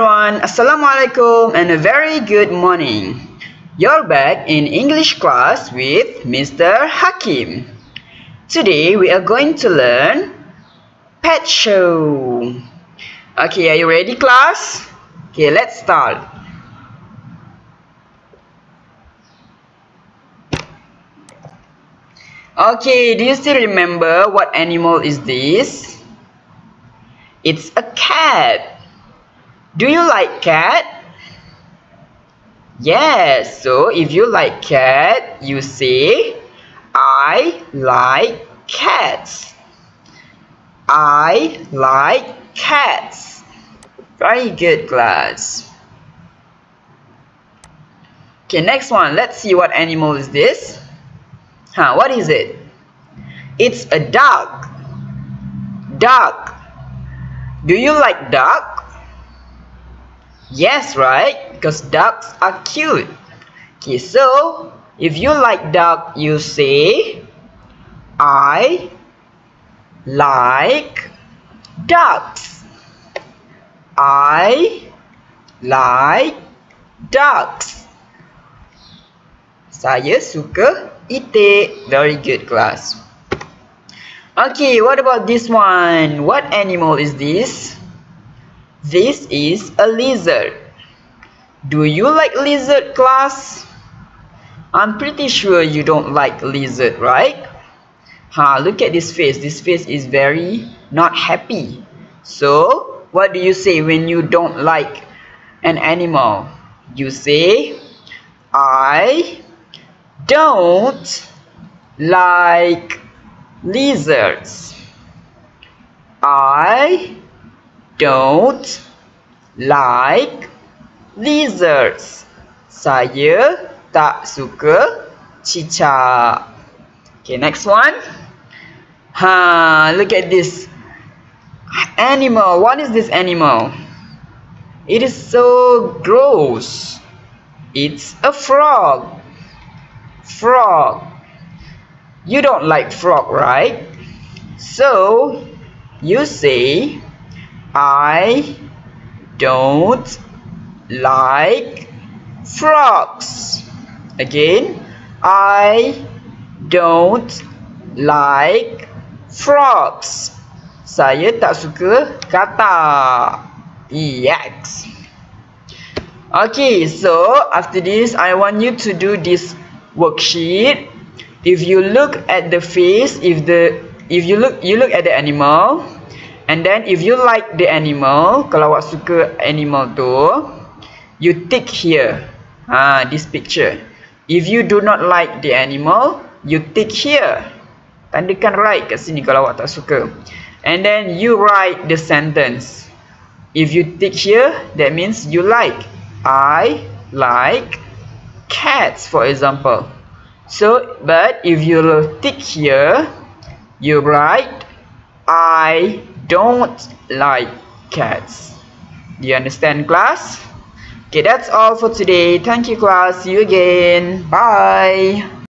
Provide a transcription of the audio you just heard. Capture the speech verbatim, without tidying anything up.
Everyone, Assalamualaikum and a very good morning. You're back in English class with Mister Hakim. Today we are going to learn pet show. Okay, are you ready, class? Okay, let's start. Okay, do you still remember what animal is this? It's a cat. Do you like cat? Yes, so if you like cat, you say, I like cats. I like cats. Very good, class. Okay, next one. Let's see what animal is this. Huh, what is it? It's a duck. Duck. Do you like duck? Yes, right? Because ducks are cute. Okay, so if you like duck, you say, I like ducks. I like ducks. Saya suka itik. Very good, class. Okay, what about this one? What animal is this? This is a lizard. Do you like lizard, class? I'm pretty sure you don't like lizard, right? Huh, look at this face. This face is very not happy. So, what do you say when you don't like an animal? You say, I don't like lizards. I don't like lizards. Saya tak suka cicak. Okay, next one. Ha, look at this animal. What is this animal? It is so gross. It's a frog. Frog. You don't like frog, right? So, you say, I don't like frogs. Again, I don't like frogs. Saya tak suka kata. Yaks. Okay, so after this, I want you to do this worksheet. If you look at the face, if the if you look you look at the animal. And then if you like the animal, kalau awak suka animal tu, you tick here. Ah, this picture. If you do not like the animal, you tick here. Tandakan right kat sini kalau awak tak suka. And then you write the sentence. If you tick here, that means you like. I like cats, for example. So, but if you tick here, you write I don't like cats. Do you understand, class? Okay, that's all for today. Thank you, class. See you again. Bye.